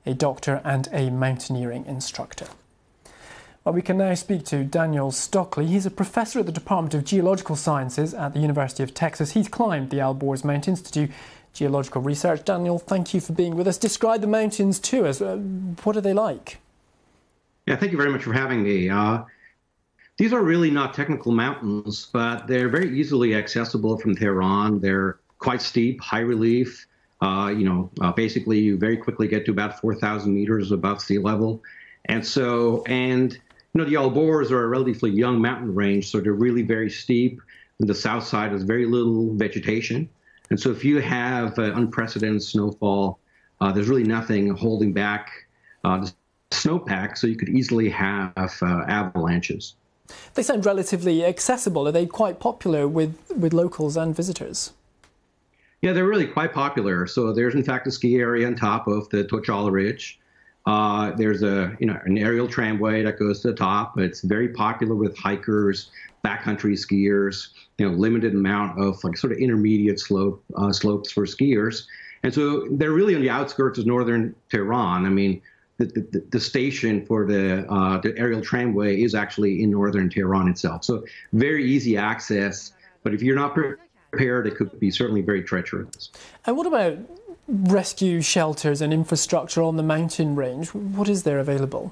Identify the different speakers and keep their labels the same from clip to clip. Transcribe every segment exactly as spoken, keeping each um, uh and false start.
Speaker 1: a doctor and a mountaineering instructor. Well, we can now speak to Daniel Stockley. He's a professor at the Department of Geological Sciences at the University of Texas. He's climbed the Alborz Mountains to do geological research. Daniel, thank you for being with us. Describe the mountains to us. Uh, what are they like?
Speaker 2: Yeah, thank you very much for having me. Uh, these are really not technical mountains, but they're very easily accessible from Tehran. They're quite steep, high relief. Uh, you know, uh, basically, you very quickly get to about four thousand meters above sea level. And so, and, you know, the Alborz are a relatively young mountain range, so they're really very steep. And the south side has very little vegetation. And so if you have uh, unprecedented snowfall, uh, there's really nothing holding back uh, the snowpack, so you could easily have uh, avalanches.
Speaker 1: They sound relatively accessible. Are they quite popular with, with locals and visitors?
Speaker 2: Yeah, they're really quite popular. So there's, in fact, a ski area on top of the Tochala Ridge. Uh, there's a, you know, an aerial tramway that goes to the top. It's very popular with hikers, backcountry skiers, you know, limited amount of like sort of intermediate slope uh, slopes for skiers. And so they're really on the outskirts of northern Tehran. I mean, the, the, the station for the, uh, the aerial tramway is actually in northern Tehran itself. So very easy access. But if you're not prepared, it could be certainly very treacherous.
Speaker 1: And what about rescue shelters and infrastructure on the mountain range? What is there available?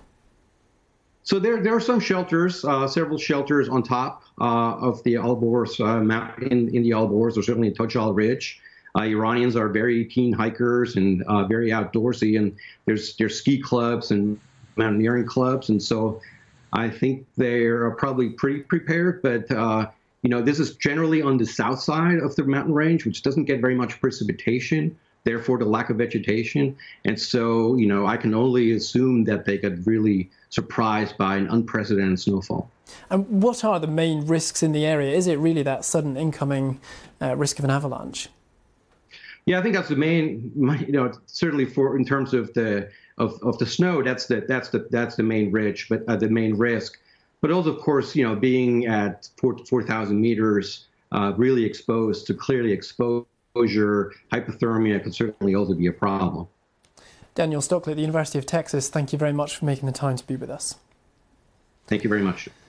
Speaker 2: So there, there are some shelters, uh, several shelters on top uh, of the Alborz uh, mountain, in, in the Alborz, or certainly in Tochala Ridge. Uh, Iranians are very keen hikers and uh, very outdoorsy, and there's there's ski clubs and mountaineering clubs, and so I think they're probably pretty prepared. But uh, you know, this is generally on the south side of the mountain range, which doesn't get very much precipitation. Therefore, the lack of vegetation. And so, you know, I can only assume that they got really surprised by an unprecedented snowfall. And
Speaker 1: what are the main risks in the area? Is it really that sudden incoming uh, risk of an avalanche?
Speaker 2: Yeah, I think that's the main, you know, certainly for in terms of the of, of the snow, that's the that's the that's the main risk, but uh, the main risk. But also, of course, you know, being at four four thousand meters, uh, really exposed to clearly exposed. Exposure, hypothermia could certainly also be a problem.
Speaker 1: Daniel Stockley at the University of Texas, thank you very much for making the time to be with us.
Speaker 2: Thank you very much.